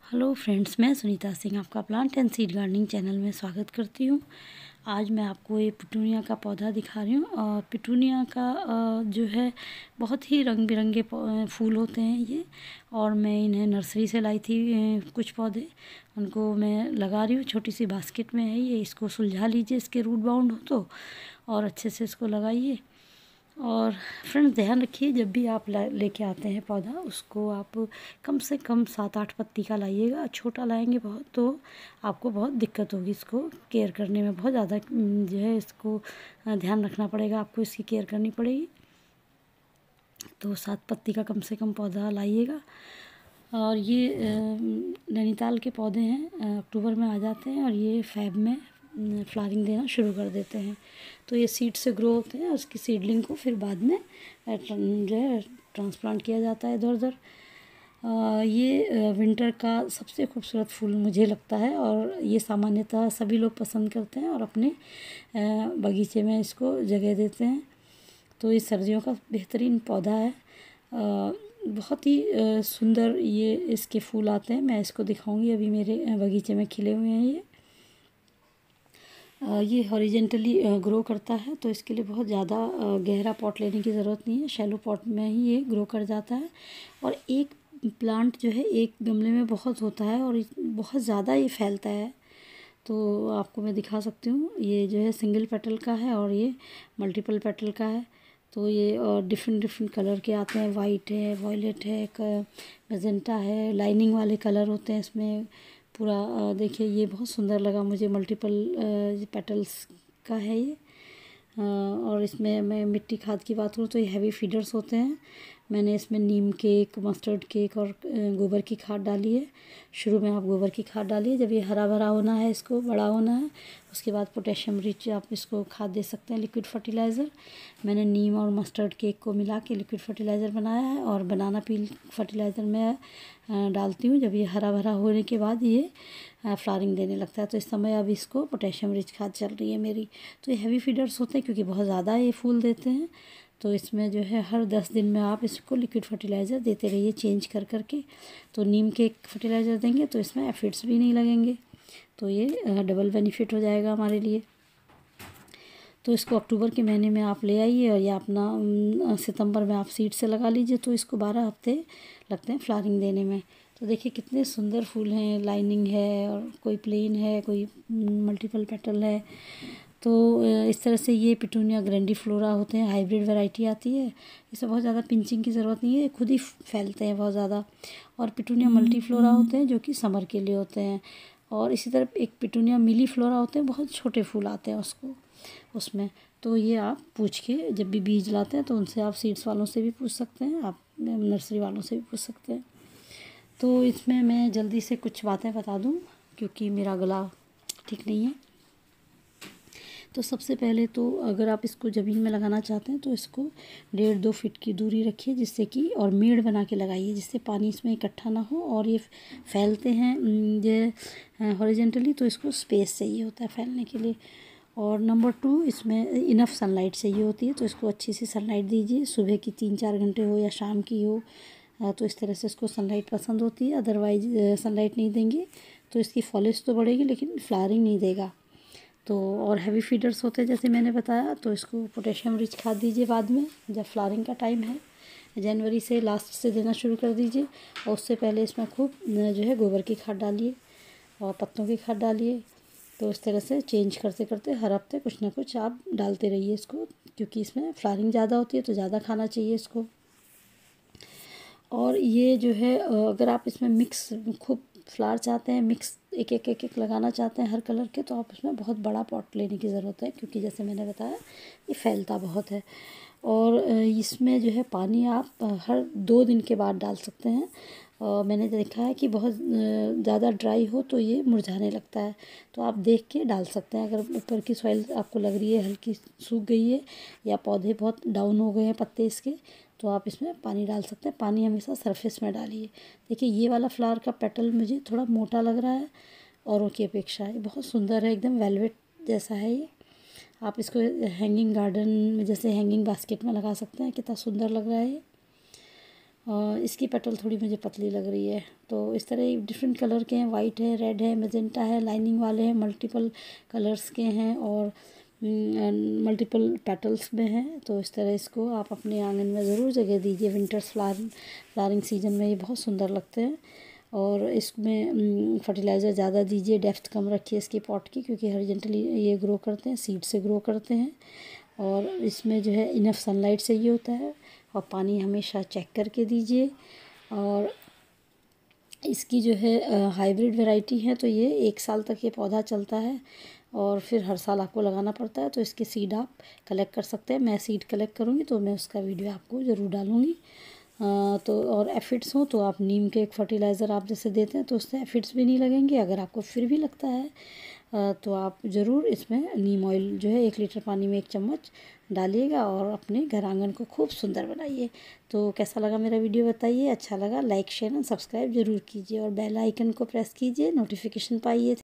Hello friends, मैं सुनीता सिंह आपका plant and seed gardening channel में स्वागत करती हूँ। आज मैं आपको ये पिटूनिया का पौधा दिखा रही हूँ। और पिटूनिया का जो है बहुत ही रंग बिरंगे फूल होते हैं ये। और मैं इन्हें नर्सरी से लाई थी कुछ पौधे, उनको मैं लगा रही हूँ। छोटी सी बास्केट में है ये। इसको सुलझा लीजिए, इसके रूट बाउंड हो तो, और अच्छे से इसको लगाइए। और फ्रेंड्स, ध्यान रखिए, जब भी आप लेके आते हैं पौधा, उसको आप कम से कम 7-8 पत्ती का लाइएगा। छोटा लाएंगे बहुत तो आपको बहुत दिक्कत होगी। इसको केयर करने में बहुत ज़्यादा जो है इसको ध्यान रखना पड़ेगा, आपको इसकी केयर करनी पड़ेगी। तो 7 पत्ती का कम से कम पौधा लाइएगा। और ये नैनीताल के पौधे हैं, अक्टूबर में आ जाते हैं और ये फैब में फ्लावरिंग देना शुरू कर देते हैं। तो ये सीड से ग्रो होते हैं और उसकी सीडलिंग को फिर बाद में जो है ट्रांसप्लांट किया जाता है इधर उधर। ये विंटर का सबसे खूबसूरत फूल मुझे लगता है, और ये सामान्यतः सभी लोग पसंद करते हैं और अपने बगीचे में इसको जगह देते हैं। तो ये सर्दियों का बेहतरीन पौधा है। बहुत ही सुंदर ये इसके फूल आते हैं। मैं इसको दिखाऊंगी, अभी मेरे बगीचे में खिले हुए हैं ये। ये हॉरिजेंटली ग्रो करता है, तो इसके लिए बहुत ज़्यादा गहरा पॉट लेने की ज़रूरत नहीं है। शैलो पॉट में ही ये ग्रो कर जाता है। और एक प्लांट जो है एक गमले में बहुत होता है और बहुत ज़्यादा ये फैलता है। तो आपको मैं दिखा सकती हूँ, ये जो है सिंगल पेटल का है और ये मल्टीपल पेटल का है। तो ये और डिफरेंट डिफरेंट कलर के आते हैं। वाइट है, वॉयलेट है, मैजेंटा है, लाइनिंग वाले कलर होते हैं इसमें पूरा। देखिए, ये बहुत सुंदर लगा मुझे। मल्टीपल पेटल्स का है ये। और इसमें मैं मिट्टी खाद की बात करूँ तो ये हैवी फीडर्स होते हैं। मैंने इसमें नीम केक, मस्टर्ड केक और गोबर की खाद डाली है। शुरू में आप गोबर की खाद डालिए, जब ये हरा भरा होना है, इसको बड़ा होना है, उसके बाद पोटेशियम रिच आप इसको खाद दे सकते हैं, लिक्विड फर्टिलाइज़र। मैंने नीम और मस्टर्ड केक को मिला के लिक्विड फर्टिलाइज़र बनाया है, और बनाना पील फर्टिलाइज़र मैं डालती हूँ जब ये हरा भरा होने के बाद ये फ्लावरिंग देने लगता है। तो इस समय अब इसको पोटेशियम रिच खाद चल रही है मेरी। तो ये हैवी फीडर्स होते हैं क्योंकि बहुत ज़्यादा ये फूल देते हैं। तो इसमें जो है हर 10 दिन में आप इसको लिक्विड फर्टिलाइज़र देते रहिए, चेंज कर करके। तो नीम के फर्टिलाइज़र देंगे तो इसमें एफिड्स भी नहीं लगेंगे, तो ये डबल बेनिफिट हो जाएगा हमारे लिए। तो इसको अक्टूबर के महीने में आप ले आइए और या अपना सितंबर में आप सीड से लगा लीजिए। तो इसको 12 हफ्ते लगते हैं फ्लावरिंग देने में। तो देखिए कितने सुंदर फूल हैं। लाइनिंग है और कोई प्लेन है, कोई मल्टीपल पेटल है। तो इस तरह से ये पिटूनिया ग्रैंडिफ्लोरा होते हैं, हाइब्रिड वैरायटी आती है। इसमें बहुत ज़्यादा पिंचिंग की ज़रूरत नहीं है, खुद ही फैलते हैं बहुत ज़्यादा। और पिटूनिया मल्टीफ्लोरा होते हैं जो कि समर के लिए होते हैं। और इसी तरह एक पिटूनिया मिलीफ्लोरा होते हैं, बहुत छोटे फूल आते हैं उसमें। तो ये आप पूछ के जब भी बीज लाते हैं तो उनसे आप सीड्स वालों से भी पूछ सकते हैं, आप नर्सरी वालों से भी पूछ सकते हैं। तो इसमें मैं जल्दी से कुछ बातें बता दूं क्योंकि मेरा गला ठीक नहीं है। तो सबसे पहले तो अगर आप इसको ज़मीन में लगाना चाहते हैं तो इसको 1.5-2 फीट की दूरी रखिए, जिससे कि, और मेड़ बना के लगाइए जिससे पानी इसमें इकट्ठा ना हो। और ये फैलते हैं जो हॉरिजेंटली, तो इसको स्पेस चाहिए होता है फैलने के लिए। और नंबर 2, इसमें इनफ सनलाइट चाहिए होती है। तो इसको अच्छी सी सनलाइट दीजिए, सुबह की 3-4 घंटे हो या शाम की हो। तो इस तरह से इसको सनलाइट पसंद होती है। अदरवाइज सनलाइट नहीं देंगे तो इसकी फॉलिज तो बढ़ेगी लेकिन फ्लावरिंग नहीं देगा। तो और हैवी फीडर्स होते हैं जैसे मैंने बताया, तो इसको पोटेशियम रिच खाद दीजिए बाद में, जब फ्लावरिंग का टाइम है। जनवरी से लास्ट से देना शुरू कर दीजिए। और उससे पहले इसमें खूब जो है गोबर की खाद डालिए और पत्तों की खाद डालिए। तो इस तरह से चेंज करते करते हर हफ्ते कुछ ना कुछ आप डालते रहिए इसको, क्योंकि इसमें फ्लावरिंग ज़्यादा होती है तो ज़्यादा खाना चाहिए इसको। और ये जो है अगर आप इसमें मिक्स खूब फ्लावर चाहते हैं, मिक्स एक एक एक एक लगाना चाहते हैं हर कलर के, तो आप इसमें बहुत बड़ा पॉट लेने की ज़रूरत है, क्योंकि जैसे मैंने बताया ये फैलता बहुत है। और इसमें जो है पानी आप हर 2 दिन के बाद डाल सकते हैं। मैंने देखा है कि बहुत ज़्यादा ड्राई हो तो ये मुरझाने लगता है, तो आप देख के डाल सकते हैं। अगर ऊपर की सॉइल आपको लग रही है हल्की सूख गई है या पौधे बहुत डाउन हो गए हैं पत्ते इसके, तो आप इसमें पानी डाल सकते हैं। पानी हमेशा सरफेस में डालिए। देखिए ये वाला फ्लावर का पेटल मुझे थोड़ा मोटा लग रहा है औरों की अपेक्षा। ये बहुत सुंदर है, एकदम वेलवेट जैसा है ये। आप इसको हैंगिंग गार्डन में, जैसे हैंगिंग बास्केट में लगा सकते हैं। कितना सुंदर लग रहा है ये। इसकी पेटल थोड़ी मुझे पतली लग रही है। तो इस तरह डिफरेंट कलर के हैं, वाइट है, रेड है, मैजेंटा है, लाइनिंग वाले हैं, मल्टीपल कलर्स के हैं और मल्टीपल पेटल्स में हैं। तो इस तरह इसको आप अपने आंगन में ज़रूर जगह दीजिए। विंटर्स फ्लावरिंग सीजन में ये बहुत सुंदर लगते हैं। और इसमें फर्टिलाइज़र ज़्यादा दीजिए, डेप्थ कम रखिए इसकी पॉट की, क्योंकि हॉरिजॉन्टली ये ग्रो करते हैं, सीड से ग्रो करते हैं। और इसमें जो है इनफ सनलाइट चाहिए होता है और पानी हमेशा चेक करके दीजिए। और इसकी जो है हाइब्रिड वैरायटी है, तो ये 1 साल तक ये पौधा चलता है और फिर हर साल आपको लगाना पड़ता है। तो इसके सीड आप कलेक्ट कर सकते हैं। मैं सीड कलेक्ट करूँगी तो मैं उसका वीडियो आपको ज़रूर डालूँगी। तो और एफिड्स हो तो आप नीम के एक फर्टिलाइज़र आप जैसे देते हैं तो उससे एफिड्स भी नहीं लगेंगे। अगर आपको फिर भी लगता है तो आप ज़रूर इसमें नीम ऑयल जो है 1 लीटर पानी में 1 चम्मच डालिएगा और अपने घर आंगन को खूब सुंदर बनाइए। तो कैसा लगा मेरा वीडियो बताइए। अच्छा लगा लाइक शेयर एंड सब्सक्राइब ज़रूर कीजिए और बेल आइकन को प्रेस कीजिए, नोटिफिकेशन पाइए।